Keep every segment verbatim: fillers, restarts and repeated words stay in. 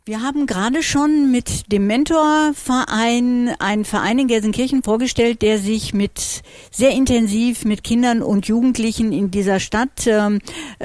Wir haben gerade schon mit dem Mentorverein einen Verein in Gelsenkirchen vorgestellt, der sich mit sehr intensiv mit Kindern und Jugendlichen in dieser Stadt äh,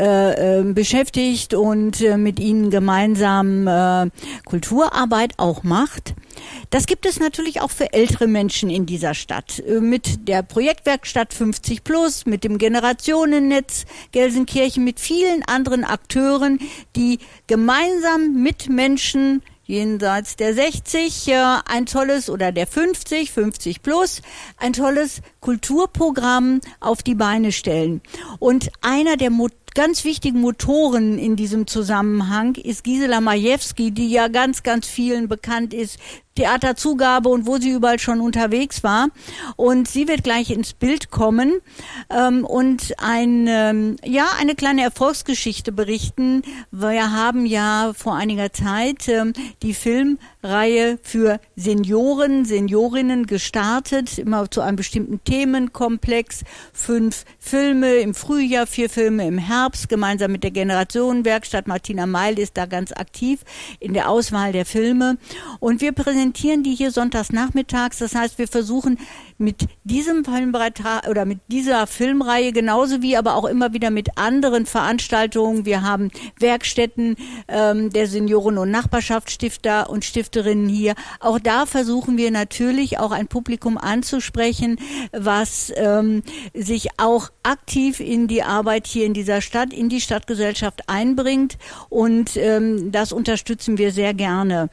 äh, beschäftigt und äh, mit ihnen gemeinsam äh, Kulturarbeit auch macht. Das gibt es natürlich auch für ältere Menschen in dieser Stadt. Mit der Projektwerkstatt fünfzig plus, mit dem Generationennetz Gelsenkirchen, mit vielen anderen Akteuren, die gemeinsam mit Menschen jenseits der sechzig äh, ein tolles oder der fünfzig, fünfzig plus, ein tolles Kulturprogramm auf die Beine stellen. Und einer der Mo- ganz wichtigen Motoren in diesem Zusammenhang ist Gisela Majewski, die ja ganz, ganz vielen bekannt ist, Theaterzugabe und wo sie überall schon unterwegs war. Und sie wird gleich ins Bild kommen ähm, und ein, ähm, ja, eine kleine Erfolgsgeschichte berichten. Wir haben ja vor einiger Zeit ähm, die Filmreihe für Senioren, Seniorinnen gestartet, immer zu einem bestimmten Themenkomplex. Fünf Filme im Frühjahr, vier Filme im Herbst, gemeinsam mit der Generationenwerkstatt. Martina Meil ist da ganz aktiv in der Auswahl der Filme. Und wir präsentieren die hier sonntags nachmittags. Das heißt, wir versuchen mit diesem Filmbeitrag oder mit dieser Filmreihe genauso wie aber auch immer wieder mit anderen Veranstaltungen. Wir haben Werkstätten ähm, der Senioren- und Nachbarschaftsstifter und Stifterinnen hier. Auch da versuchen wir natürlich auch ein Publikum anzusprechen, was ähm, sich auch aktiv in die Arbeit hier in dieser Stadt, in die Stadtgesellschaft einbringt. Und ähm, das unterstützen wir sehr gerne.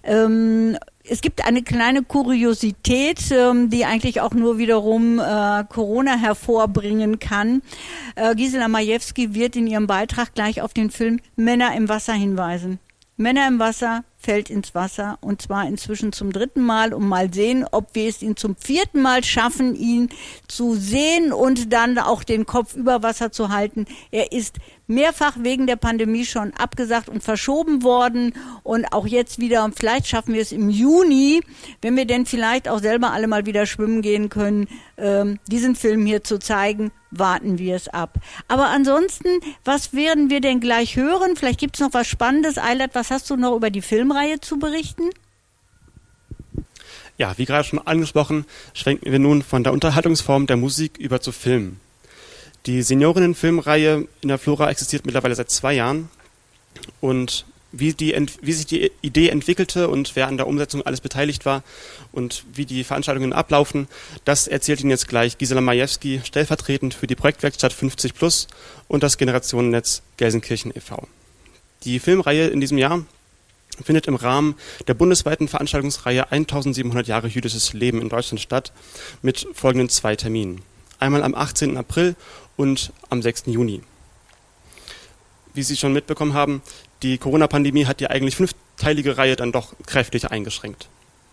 Ähm, Es gibt eine kleine Kuriosität, ähm, die eigentlich auch nur wiederum äh, Corona hervorbringen kann. Äh, Gisela Majewski wird in ihrem Beitrag gleich auf den Film Männer im Wasser hinweisen. Männer im Wasser fällt ins Wasser und zwar inzwischen zum dritten Mal und mal sehen, ob wir es ihn zum vierten Mal schaffen, ihn zu sehen und dann auch den Kopf über Wasser zu halten. Er ist mehrfach wegen der Pandemie schon abgesagt und verschoben worden und auch jetzt wieder, und vielleicht schaffen wir es im Juni, wenn wir denn vielleicht auch selber alle mal wieder schwimmen gehen können, ähm, diesen Film hier zu zeigen, warten wir es ab. Aber ansonsten, was werden wir denn gleich hören? Vielleicht gibt es noch was Spannendes. Eilert, was hast du noch über die Filmreihe zu berichten? Ja, wie gerade schon angesprochen, schwenken wir nun von der Unterhaltungsform der Musik über zu Filmen. Die Seniorinnen-Filmreihe in der Flora existiert mittlerweile seit zwei Jahren und wie, die, wie sich die Idee entwickelte und wer an der Umsetzung alles beteiligt war und wie die Veranstaltungen ablaufen, das erzählt Ihnen jetzt gleich Gisela Majewski, stellvertretend für die Projektwerkstatt fünfzig plus und das Generationennetz Gelsenkirchen e V Die Filmreihe in diesem Jahr findet im Rahmen der bundesweiten Veranstaltungsreihe eintausendsiebenhundert Jahre jüdisches Leben in Deutschland statt mit folgenden zwei Terminen. Einmal am achtzehnten April und am sechsten Juni. Wie Sie schon mitbekommen haben, die Corona-Pandemie hat die eigentlich fünfteilige Reihe dann doch kräftig eingeschränkt.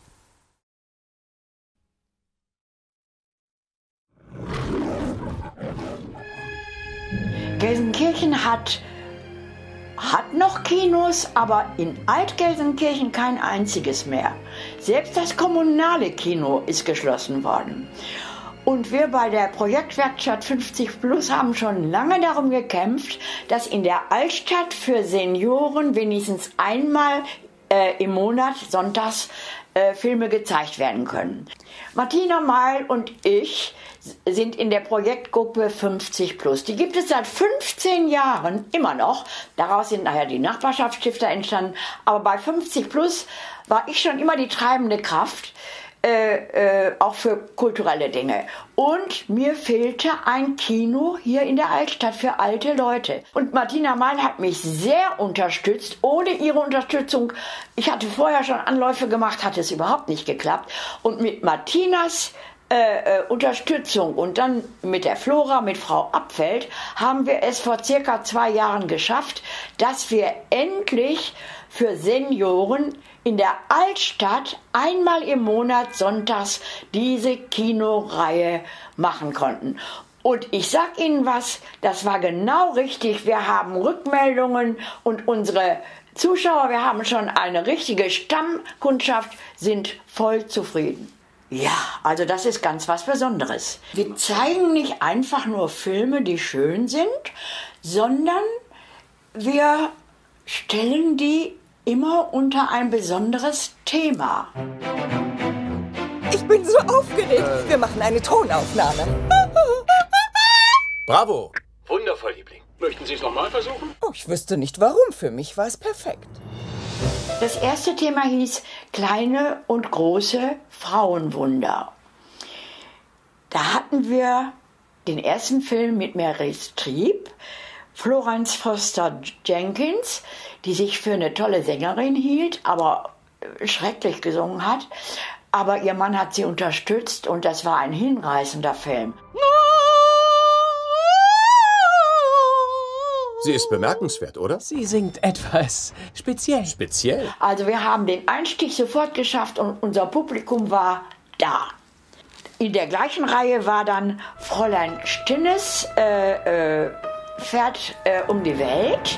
Gelsenkirchen hat, hat noch Kinos, aber in Alt-Gelsenkirchen kein einziges mehr. Selbst das kommunale Kino ist geschlossen worden. Und wir bei der Projektwerkstatt fünfzig plus haben schon lange darum gekämpft, dass in der Altstadt für Senioren wenigstens einmal äh, im Monat sonntags äh, Filme gezeigt werden können. Martina Meil und ich sind in der Projektgruppe fünfzig plus. Die gibt es seit fünfzehn Jahren immer noch. Daraus sind nachher die Nachbarschaftsstifter entstanden. Aber bei fünfzig plus war ich schon immer die treibende Kraft. Äh, äh, auch für kulturelle Dinge. Und mir fehlte ein Kino hier in der Altstadt für alte Leute. Und Martina Meil hat mich sehr unterstützt. Ohne ihre Unterstützung, ich hatte vorher schon Anläufe gemacht, hat es überhaupt nicht geklappt. Und mit Martinas äh, äh, Unterstützung und dann mit der Flora, mit Frau Abfeld, haben wir es vor circa zwei Jahren geschafft, dass wir endlich für Senioren in der Altstadt einmal im Monat sonntags diese Kinoreihe machen konnten. Und ich sag Ihnen was, das war genau richtig. Wir haben Rückmeldungen und unsere Zuschauer, wir haben schon eine richtige Stammkundschaft, sind voll zufrieden. Ja, also das ist ganz was Besonderes. Wir zeigen nicht einfach nur Filme, die schön sind, sondern wir stellen die immer unter ein besonderes Thema. Ich bin so aufgeregt. Äh. Wir machen eine Tonaufnahme. Bravo! Wundervoll, Liebling. Möchten Sie es nochmal versuchen? Oh, ich wüsste nicht warum. Für mich war es perfekt. Das erste Thema hieß kleine und große Frauenwunder. Da hatten wir den ersten Film mit Meryl Streep, Florence Foster Jenkins, die sich für eine tolle Sängerin hielt, aber schrecklich gesungen hat. Aber ihr Mann hat sie unterstützt und das war ein hinreißender Film. Sie ist bemerkenswert, oder? Sie singt etwas speziell. Speziell? Also wir haben den Einstieg sofort geschafft und unser Publikum war da. In der gleichen Reihe war dann Fräulein Stinnes äh, äh, fährt äh, um die Welt.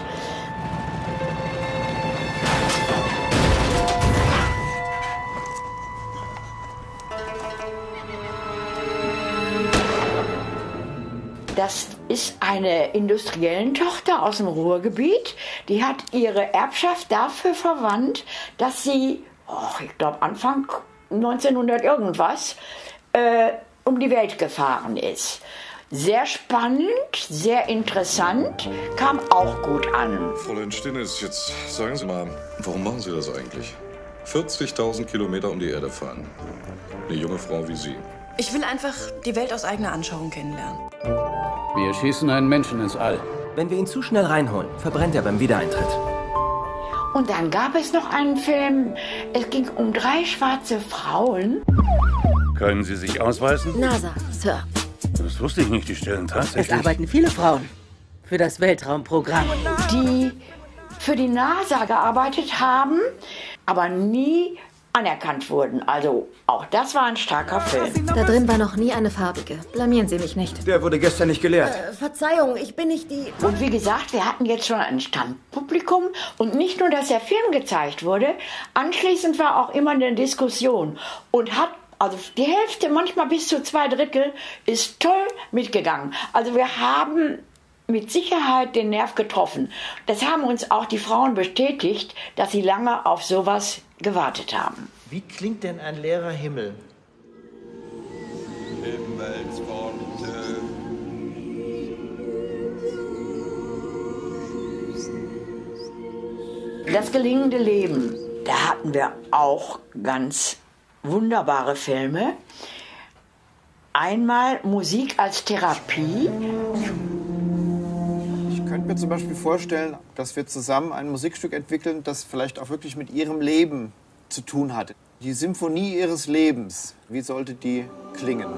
Das ist eine Industriellentochter aus dem Ruhrgebiet. Die hat ihre Erbschaft dafür verwandt, dass sie, oh, ich glaube Anfang neunzehnhundert irgendwas, äh, um die Welt gefahren ist. Sehr spannend, sehr interessant, kam auch gut an. Fräulein Stinnes, jetzt sagen Sie mal, warum machen Sie das eigentlich? vierzigtausend Kilometer um die Erde fahren. Eine junge Frau wie Sie. Ich will einfach die Welt aus eigener Anschauung kennenlernen. Wir schießen einen Menschen ins All. Wenn wir ihn zu schnell reinholen, verbrennt er beim Wiedereintritt. Und dann gab es noch einen Film, es ging um drei schwarze Frauen. Können Sie sich ausweisen? NASA, Sir. Das wusste ich nicht, die stellen tatsächlich... Es arbeiten viele Frauen für das Weltraumprogramm. Die für die NASA gearbeitet haben, aber nie anerkannt wurden. Also auch das war ein starker Film. Da drin war noch nie eine farbige. Blamieren Sie mich nicht. Der wurde gestern nicht gelehrt. Äh, Verzeihung, ich bin nicht die... Und wie gesagt, wir hatten jetzt schon ein Stammpublikum und nicht nur, dass der Film gezeigt wurde, anschließend war auch immer eine Diskussion und hat also die Hälfte, manchmal bis zu zwei Drittel, ist toll mitgegangen. Also wir haben mit Sicherheit den Nerv getroffen. Das haben uns auch die Frauen bestätigt, dass sie lange auf sowas gewartet haben. Wie klingt denn ein leerer Himmel? Himmelsworte. Das gelingende Leben, da hatten wir auch ganz wunderbare Filme. Einmal Musik als Therapie. Ich könnte mir zum Beispiel vorstellen, dass wir zusammen ein Musikstück entwickeln, das vielleicht auch wirklich mit ihrem Leben zu tun hat. Die Symphonie ihres Lebens, wie sollte die klingen?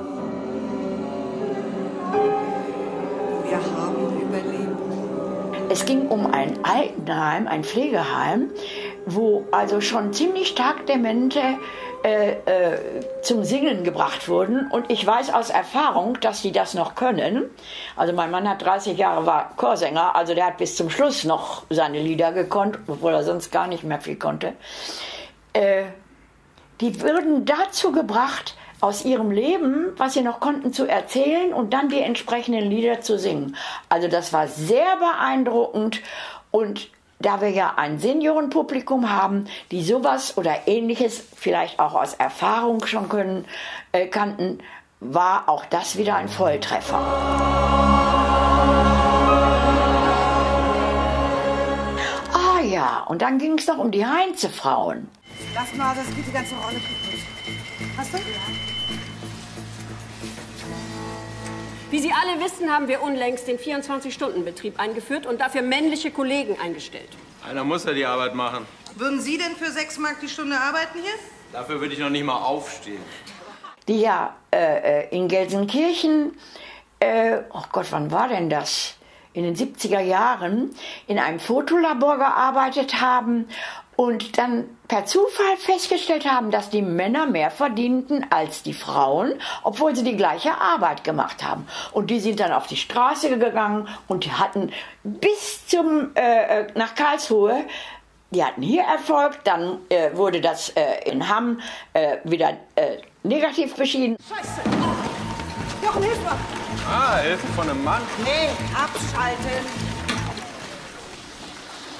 Wir haben überlebt. Es ging um ein Altenheim, ein Pflegeheim, wo also schon ziemlich stark Demente Äh, äh, zum Singen gebracht wurden. Und ich weiß aus Erfahrung, dass die das noch können. Also mein Mann hat dreißig Jahre, war Chorsänger, also der hat bis zum Schluss noch seine Lieder gekonnt, obwohl er sonst gar nicht mehr viel konnte. Äh, die wurden dazu gebracht, aus ihrem Leben, was sie noch konnten, zu erzählen und dann die entsprechenden Lieder zu singen. Also das war sehr beeindruckend und da wir ja ein Seniorenpublikum haben, die sowas oder Ähnliches vielleicht auch aus Erfahrung schon können, äh, kannten, war auch das wieder ein Volltreffer. Ah ja, und dann ging es noch um die Heinze-Frauen. Lass mal, das geht die ganze Rolle kaputt. Hast du? Wie Sie alle wissen, haben wir unlängst den vierundzwanzig-Stunden-Betrieb eingeführt und dafür männliche Kollegen eingestellt. Einer muss ja die Arbeit machen. Würden Sie denn für sechs Mark die Stunde arbeiten hier? Dafür würde ich noch nicht mal aufstehen. Die ja äh, in Gelsenkirchen, äh, oh Gott, wann war denn das? In den siebziger Jahren in einem Fotolabor gearbeitet haben und dann per Zufall festgestellt haben, dass die Männer mehr verdienten als die Frauen, obwohl sie die gleiche Arbeit gemacht haben. Und die sind dann auf die Straße gegangen und die hatten bis zum äh, nach Karlsruhe, die hatten hier Erfolg, dann äh, wurde das äh, in Hamm äh, wieder äh, negativ beschieden. Scheiße! Oh. Jochen, hilf mal! Ah, Hilfe von einem Mann? Nee, abschalten!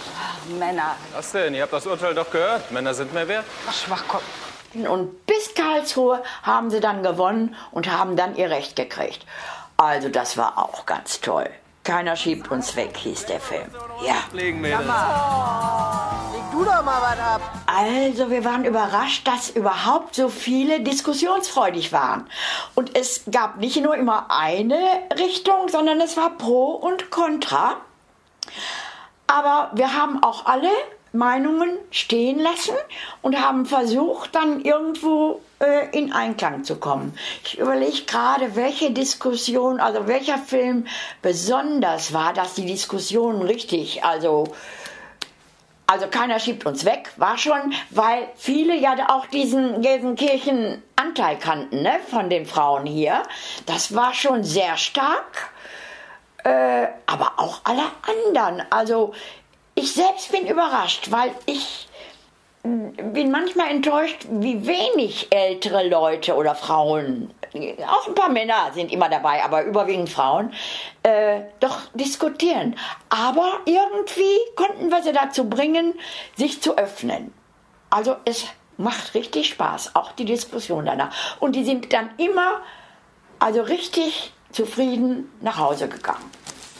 Männer. Was denn? Ihr habt das Urteil doch gehört. Männer sind mehr wert. Schwachkopf. Und bis Karlsruhe haben sie dann gewonnen und haben dann ihr Recht gekriegt. Also das war auch ganz toll. Keiner schiebt uns weg, hieß der Film. Ja. Legen wir das. Leg du doch mal was ab. Also wir waren überrascht, dass überhaupt so viele diskussionsfreudig waren. Und es gab nicht nur immer eine Richtung, sondern es war Pro und Contra. Aber wir haben auch alle Meinungen stehen lassen und haben versucht, dann irgendwo äh, in Einklang zu kommen. Ich überlege gerade, welche Diskussion, also welcher Film besonders war, dass die Diskussion richtig, also also keiner schiebt uns weg, war schon, weil viele ja auch diesen Gelsenkirchen-Anteil kannten, ne, von den Frauen hier. Das war schon sehr stark, äh, aber auch alle anderen. Also ich selbst bin überrascht, weil ich bin manchmal enttäuscht, wie wenig ältere Leute oder Frauen, auch ein paar Männer sind immer dabei, aber überwiegend Frauen, äh, doch diskutieren. Aber irgendwie konnten wir sie dazu bringen, sich zu öffnen. Also es macht richtig Spaß, auch die Diskussion danach. Und die sind dann immer, also richtig zufrieden nach Hause gegangen.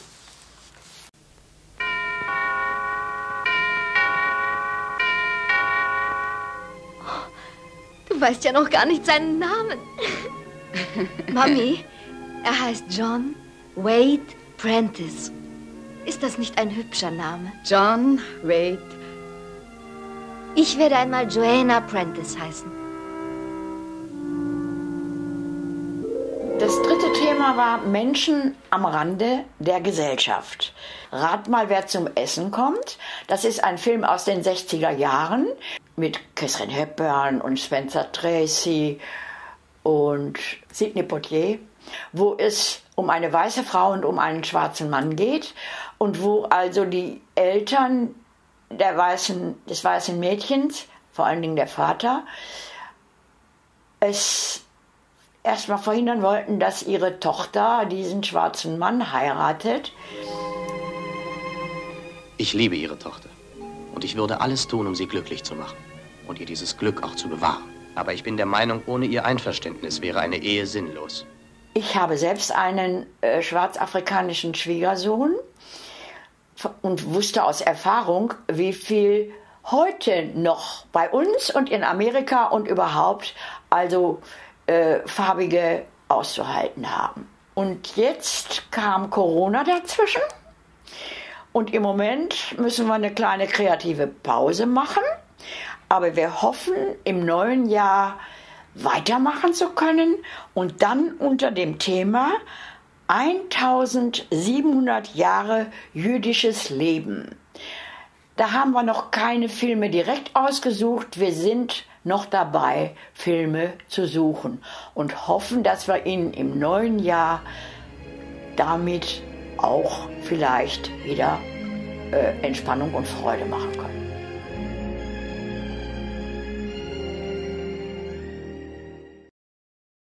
Du weißt ja noch gar nicht seinen Namen. Mami, er heißt John Wade Prentice. Ist das nicht ein hübscher Name? John Wade. Ich werde einmal Joanna Prentice heißen. Das dritte Thema war Menschen am Rande der Gesellschaft. Rat mal, wer zum Essen kommt. Das ist ein Film aus den sechziger Jahren mit Katharine Hepburn und Spencer Tracy und Sidney Poitier, wo es um eine weiße Frau und um einen schwarzen Mann geht und wo also die Eltern der weißen, des weißen Mädchens, vor allen Dingen der Vater, es erstmal verhindern wollten, dass ihre Tochter diesen schwarzen Mann heiratet. Ich liebe Ihre Tochter und ich würde alles tun, um sie glücklich zu machen und ihr dieses Glück auch zu bewahren. Aber ich bin der Meinung, ohne ihr Einverständnis wäre eine Ehe sinnlos. Ich habe selbst einen äh, schwarzafrikanischen Schwiegersohn und wusste aus Erfahrung, wie viel heute noch bei uns und in Amerika und überhaupt also äh, Farbige auszuhalten haben. Und jetzt kam Corona dazwischen. Und im Moment müssen wir eine kleine kreative Pause machen. Aber wir hoffen, im neuen Jahr weitermachen zu können und dann unter dem Thema eintausendsiebenhundert Jahre jüdisches Leben. Da haben wir noch keine Filme direkt ausgesucht. Wir sind noch dabei, Filme zu suchen und hoffen, dass wir Ihnen im neuen Jahr damit auch vielleicht wieder äh, Entspannung und Freude machen können.